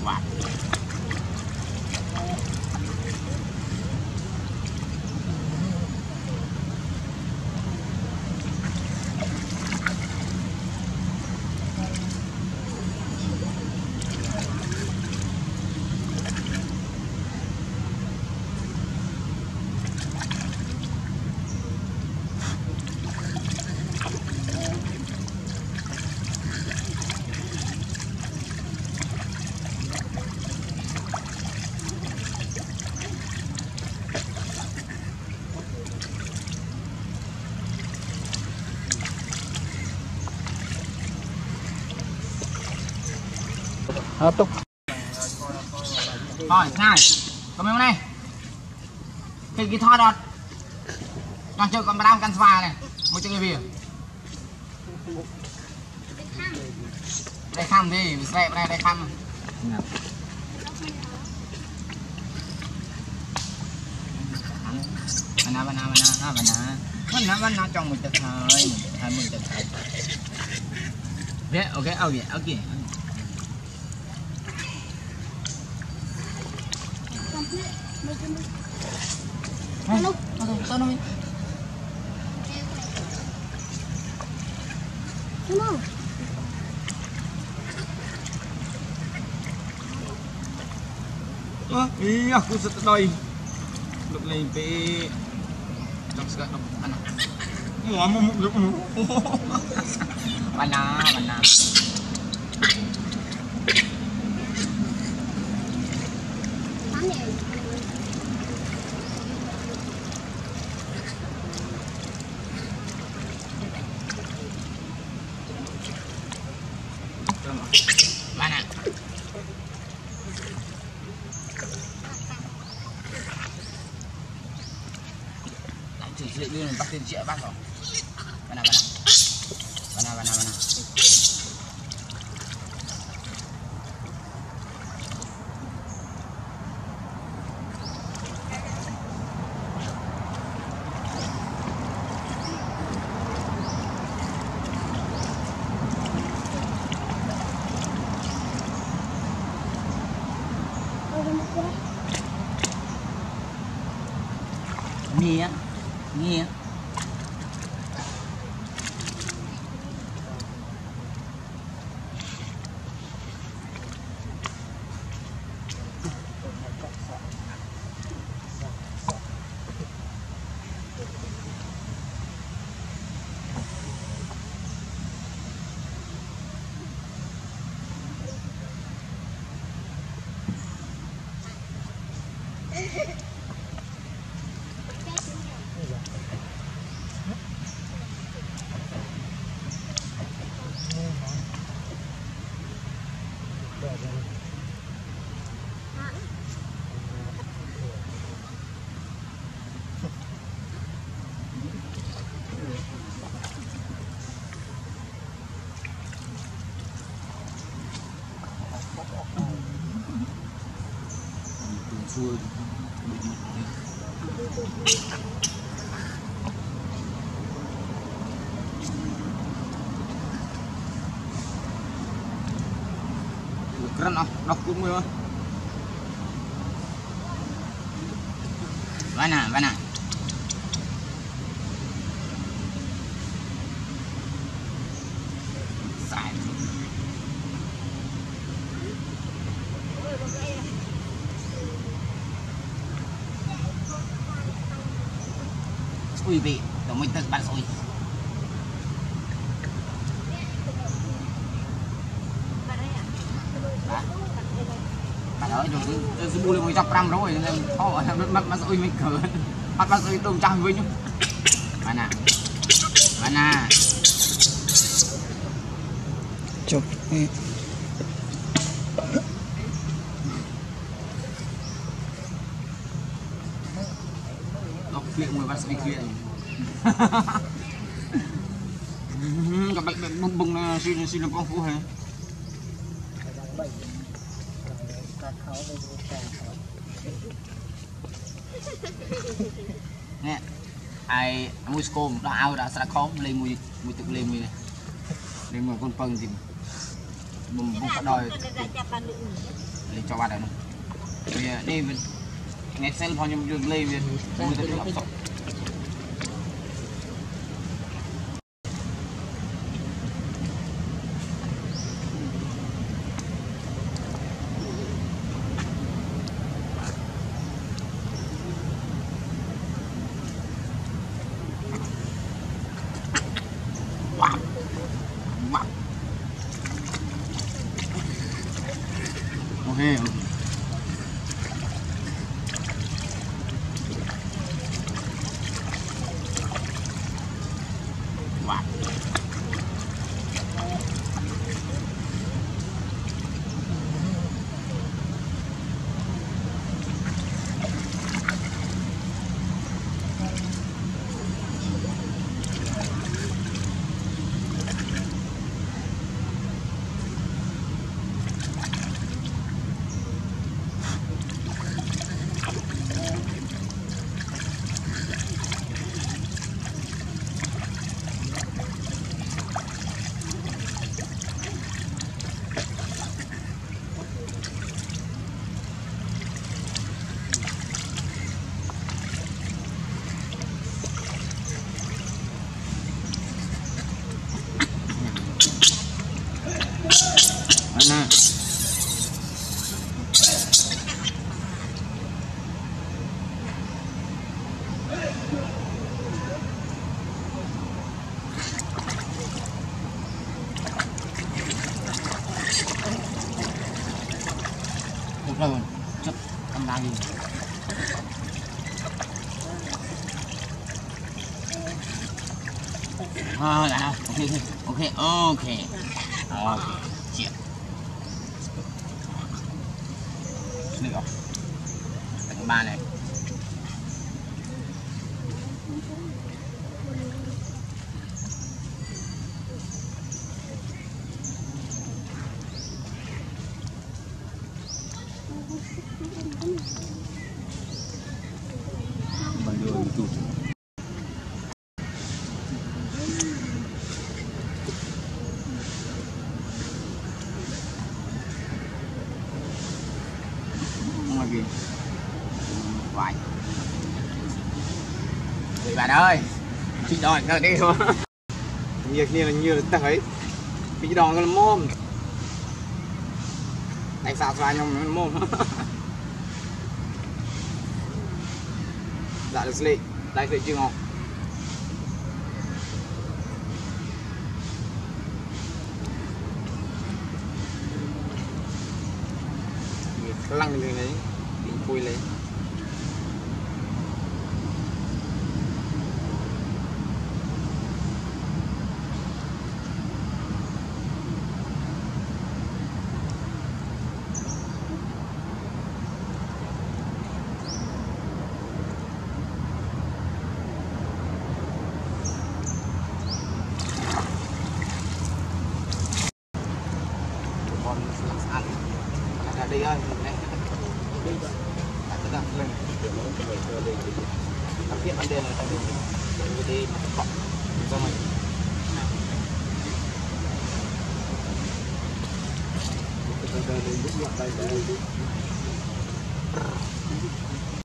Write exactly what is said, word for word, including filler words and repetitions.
bạn Hợp tục. Rồi, này, cầm miếng này. Cái cái thoi đọt. Đang chơi con đam căn sva này. Một chân gì? Đây khăm đi, xe này đây khăm. Bana bana bana bana. Bana bana trong một chục thời, hai mươi chục thời. Đấy, ok, ok, ok. Tao tao tao nói. Hello. Ơ, ý aku set doi. Lục lên pe. Trong sekat dok anak. Mau mau mau mau. Mana, mana. Mana? Lại thử dậy luôn bắt tiền triệu bác rồi. Mana mana. Mana mana mana. Nghe nghe chua keren ah, đọc cũng mưa mana mana sai ui vị tụi mình tự bắt ui bạn ơi rồi cứ mua lên một trăm gram rồi nên thôi bắt bắt ui mình cỡ bắt bắt ui tôm trăm với nhá mana mana chụp miệng người bắt bị kiện các bạn bung bung là xin xin là con phú hả nè ai mua scom đã ao đã sạch khóm lên mùi mùi tự lên mùi này lên mùi con phân thì bung bung cả đòi lấy cho bạn này vì đi nghe xem bao nhiêu đường lên vì mua tới học sọc okay. Wow. Mana? Được rồi, chụp cầm đài gì? À, đã, ok, ok, ok, ok, chuyện. Được không? Tầng ba này. Bằng đường tụt. Kìa vài thì bạn ơi chị đòn ra đi thôi nhiều như là nhiều tầng ấy chị đòn cái mồm đánh sao xoay nhông mồm dạ được lị đây lị chưa ngon lăng như này bị phui lên con ăn là đi ơi này đặt lên tập hiện ban đêm này ta đi đi cọc cho mình đây đây